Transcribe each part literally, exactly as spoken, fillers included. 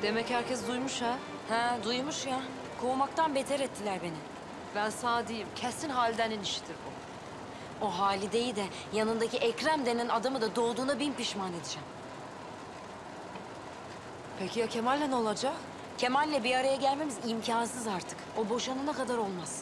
Demek herkes duymuş ha. Ha duymuş ya. Kovmaktan beter ettiler beni. Ben sana diyeyim, kesin Halide'nin işidir bu. O Halide'yi de yanındaki Ekrem denen adamı da doğduğuna bin pişman edeceğim. Peki ya Kemal'le ne olacak? Kemal'le bir araya gelmemiz imkansız artık. O boşanana kadar olmaz.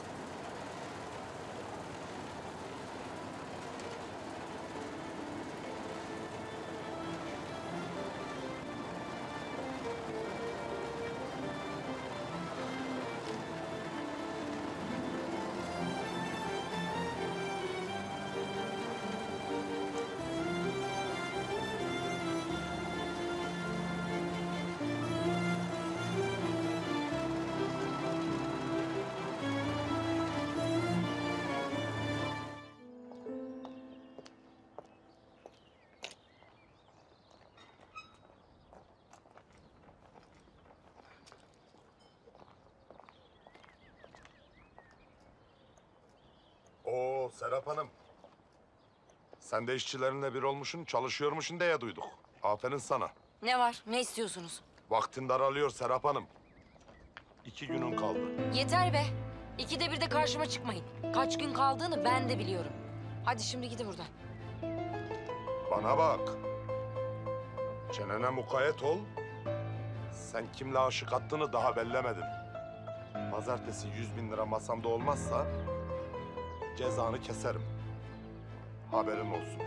Oo Serap Hanım. Sen de işçilerinle bir olmuşsun, çalışıyormuşsun diye duyduk. Aferin sana. Ne var? Ne istiyorsunuz? Vaktin daralıyor Serap Hanım. İki günün kaldı. Yeter be. İkide bir de karşıma çıkmayın. Kaç gün kaldığını ben de biliyorum. Hadi şimdi gidin buradan. Bana bak. Çenene mukayyet ol. Sen kimle aşık attığını daha bellemedin. Pazartesi yüz bin lira masamda olmazsa cezanı keserim. Haberin olsun.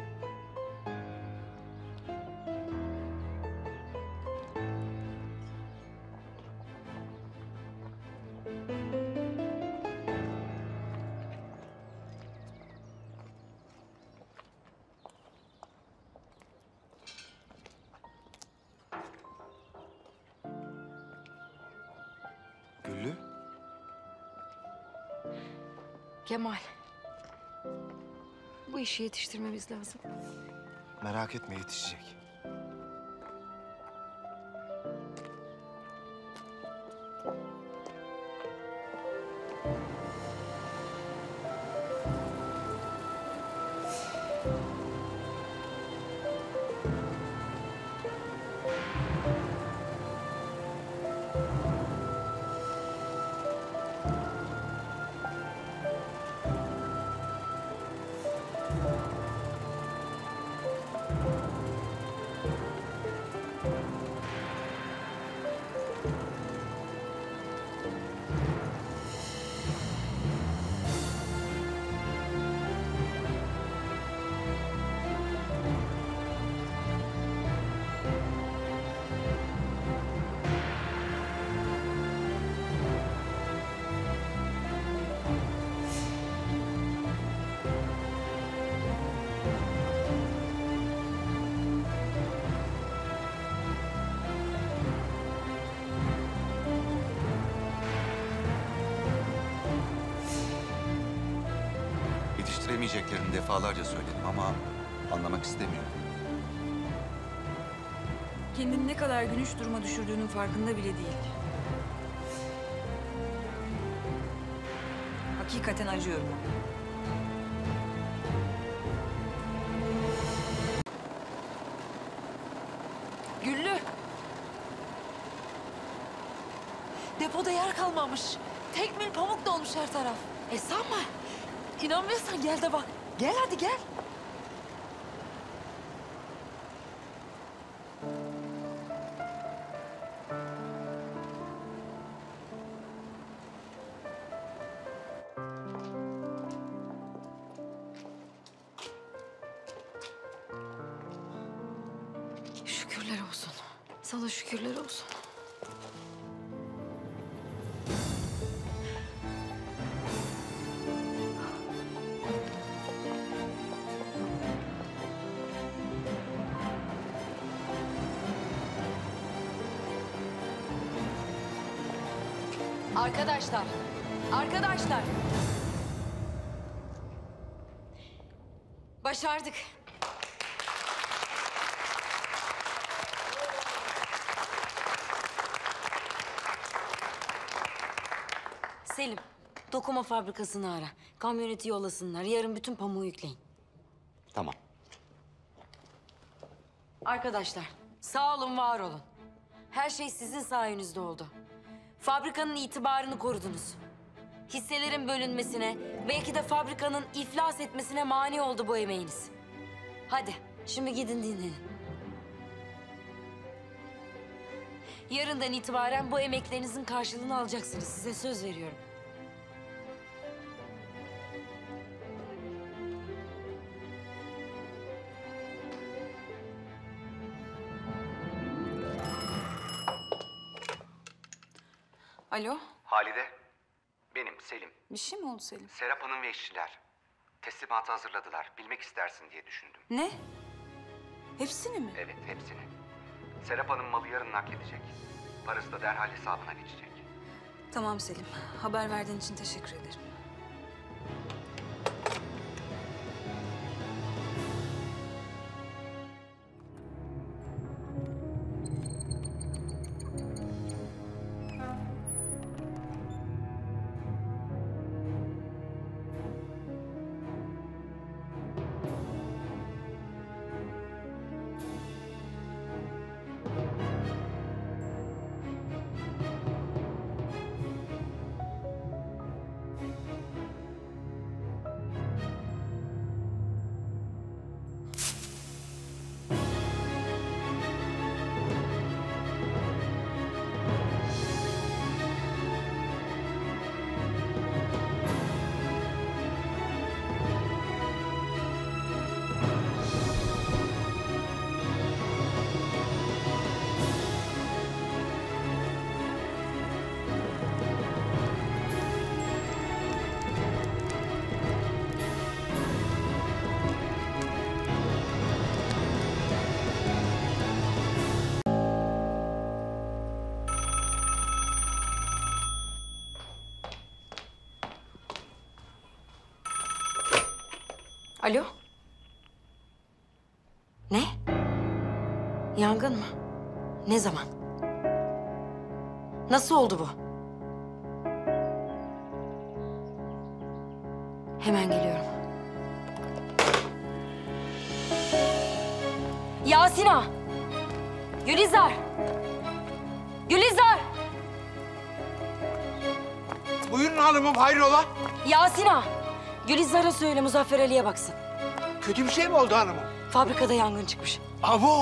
Güllü, Kemal. Bu işi yetiştirmemiz lazım. merak etme yetişecek. Yetiştiremeyeceklerini defalarca söyledim ama anlamak istemiyor. Kendini ne kadar gülünç duruma düşürdüğünün farkında bile değil. Hakikaten acıyorum. Güllü! Depoda yer kalmamış. Tek mil pamuk dolmuş her taraf. E sanma. İnanmıyorsan gel de bak. Gel hadi gel. Şükürler olsun. Sana şükürler olsun. Arkadaşlar, arkadaşlar. Başardık. Selim, dokuma fabrikasını ara. Kamyoneti yollasınlar. Yarın bütün pamuğu yükleyin. Tamam. Arkadaşlar, sağ olun, var olun. Her şey sizin sayenizde oldu. Fabrikanın itibarını korudunuz. Hisselerin bölünmesine, belki de fabrikanın iflas etmesine mani oldu bu emeğiniz. Hadi, şimdi gidin dinlenin. Yarından itibaren bu emeklerinizin karşılığını alacaksınız. Size söz veriyorum. Alo, Halide, benim Selim. bir şey mi oldu Selim? Serap Hanım ve işçiler. Teslimatı hazırladılar. Bilmek istersin diye düşündüm. Ne? Hepsini mi? Evet, hepsini. Serap Hanım malı yarın nakledecek. Parası da derhal hesabına geçecek. Tamam Selim, haber verdiğin için teşekkür ederim. Alo? Ne? Yangın mı? Ne zaman? Nasıl oldu bu? Hemen geliyorum. Yasina! Gülizar! Gülizar! Buyurun hanımım, hayrola? Yasina! Gülizar'a söyle Muzaffer Ali'ye baksın. Kötü bir şey mi oldu hanımım? Fabrikada yangın çıkmış. Abo!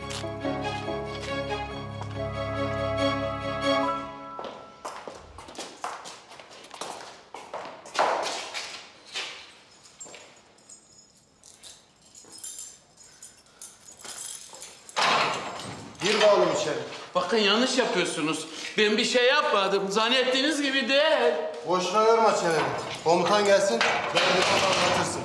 Gir bakalım içeri. Bakın yanlış yapıyorsunuz. Ben bir şey yapmadım. Zannettiğiniz gibi değil. Boşuna yorma çeneni. Komutan gelsin, derdini anlatırsın.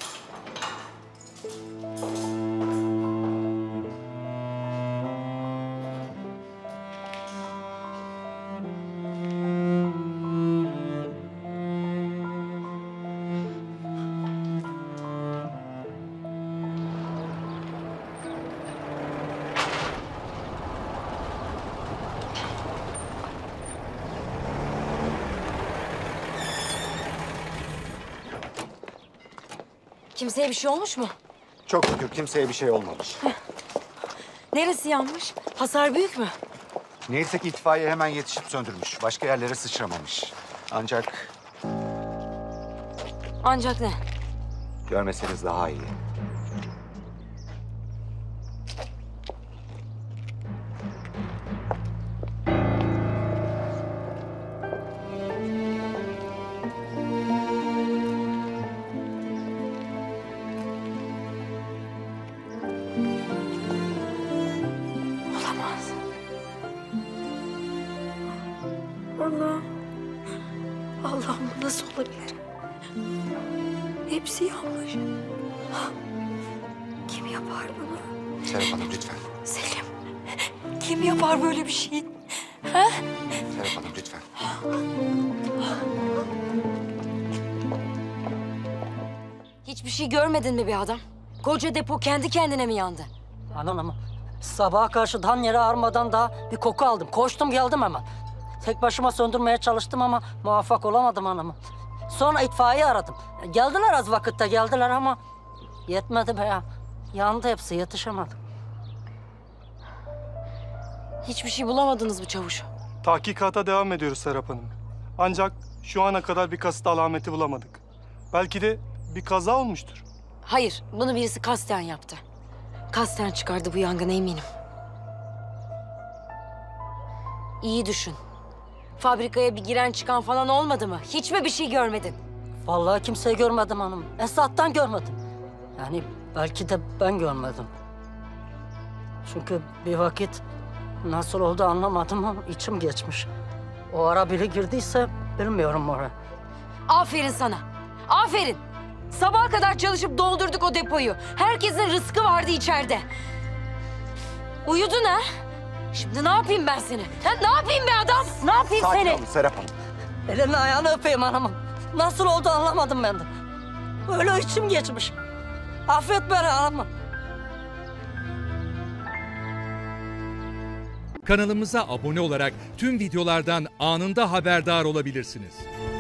Kimseye bir şey olmuş mu? Çok şükür kimseye bir şey olmamış. Neresi yanmış? Hasar büyük mü? Neyse ki itfaiye hemen yetişip söndürmüş. Başka yerlere sıçramamış. Ancak Ancak ne? görmeseniz daha iyi. Olamaz. Allah'ım. Allah'ım bu nasıl olabilir? Hepsi yanmış. Kim yapar bunu? Serap Hanım lütfen. Selim. Kim yapar böyle bir şey? Serap Hanım lütfen. Hiçbir şey görmedin mi be adam? Koca depo kendi kendine mi yandı? Hanım, sabaha karşı dan yere ağarmadan daha bir koku aldım. Koştum geldim hemen. Tek başıma söndürmeye çalıştım ama muvaffak olamadım hanımım. Sonra itfaiye aradım. Geldiler az vakitte geldiler ama yetmedi be ya. Yandı hepsi, yetişemedim. Hiçbir şey bulamadınız mı çavuş? Tahkikata devam ediyoruz Serap Hanım. Ancak şu ana kadar bir kasıt alameti bulamadık. Belki de bir kaza olmuştur. Hayır, bunu birisi kasten yaptı. Kasten çıkardı bu yangını eminim. İyi düşün. Fabrikaya bir giren çıkan falan olmadı mı? Hiç mi bir şey görmedin? Vallahi kimseyi görmedim hanım. Esat'tan görmedim. Yani belki de ben görmedim. Çünkü bir vakit nasıl oldu anlamadım ama içim geçmiş. O ara biri girdiyse bilmiyorum oraya. Aferin sana. Aferin. Sabaha kadar çalışıp doldurduk o depoyu. Herkesin rızkı vardı içeride. Uyudun ha? Şimdi ne yapayım ben seni? Ha, ne yapayım be adam? Ne yapayım Sakin seni? olun Serap Hanım. Elini ayağını öpeyim hanımım. Nasıl oldu anlamadım ben de. Öyle içim geçmiş. Affet beni hanımım. Kanalımıza abone olarak tüm videolardan anında haberdar olabilirsiniz.